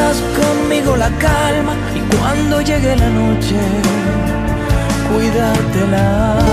compartas conmigo la calma y cuando llegue la noche, cuídatela.